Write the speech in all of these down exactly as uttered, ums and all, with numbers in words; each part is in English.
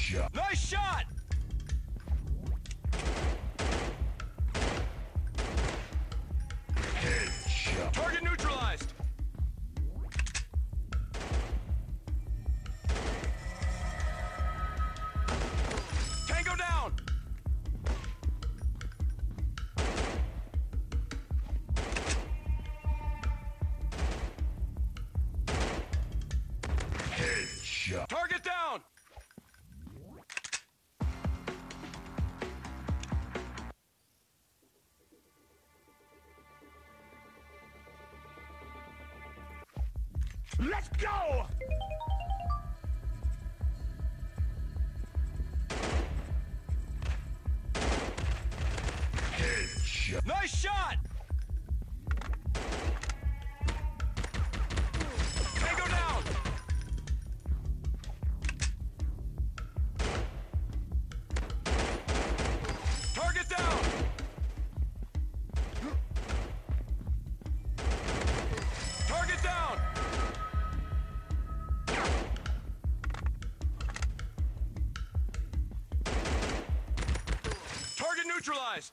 Headshot. Nice shot! Headshot. Target neutralized! Tango down! Headshot. Target down! Let's go! Headshot. Nice shot! Tango down! Target down! Target down! Target neutralized!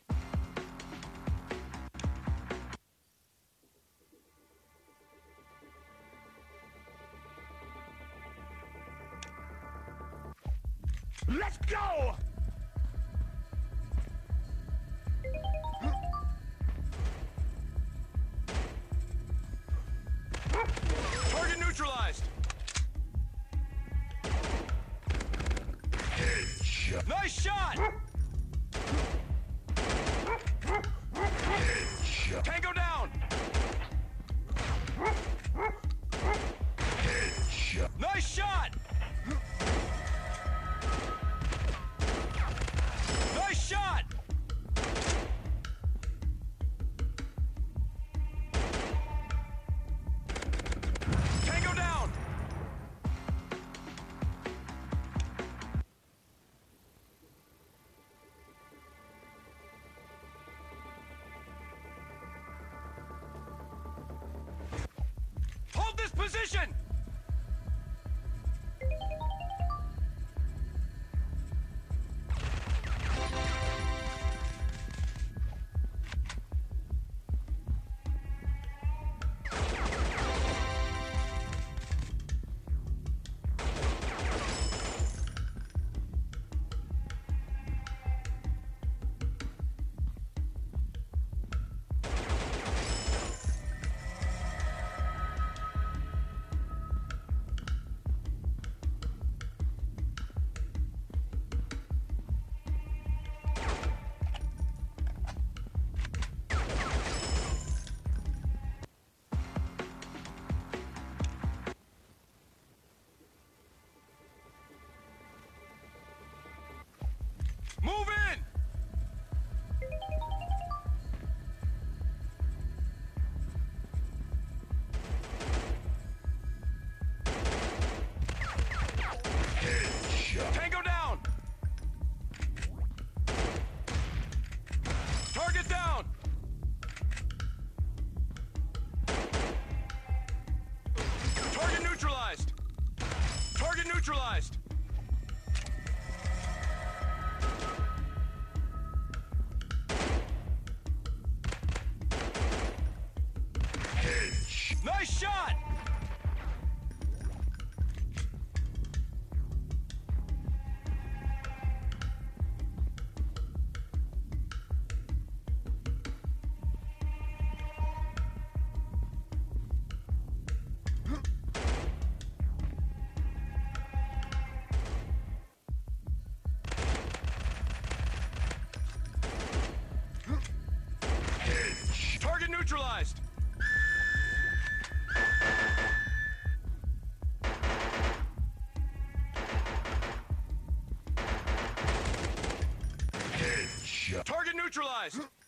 Let's go! Target neutralized! Headshot. Nice shot! Headshot. Tango down! Headshot. Nice shot! Nice shot! Tango down! Hold this position! Move in! Headshot. Tango down! Target down! Target neutralized! Target neutralized! Headshot. Nice shot! Headshot. Target neutralized! Headshot. Target neutralized!